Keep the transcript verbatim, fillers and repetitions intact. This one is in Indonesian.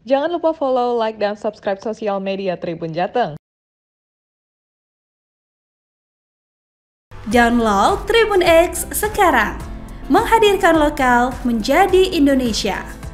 Jangan lupa follow, like, dan subscribe sosial media Tribun Jateng. Download Tribun X sekarang, menghadirkan lokal menjadi Indonesia.